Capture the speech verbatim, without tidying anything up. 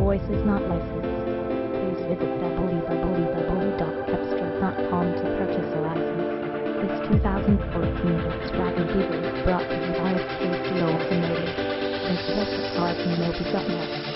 voice is not licensed. Please visit w w w dot cepstra dot com to purchase a license. This two thousand fourteen Volkswagen Beetle is brought to you by S K C O Automotive. Make electric cars and no be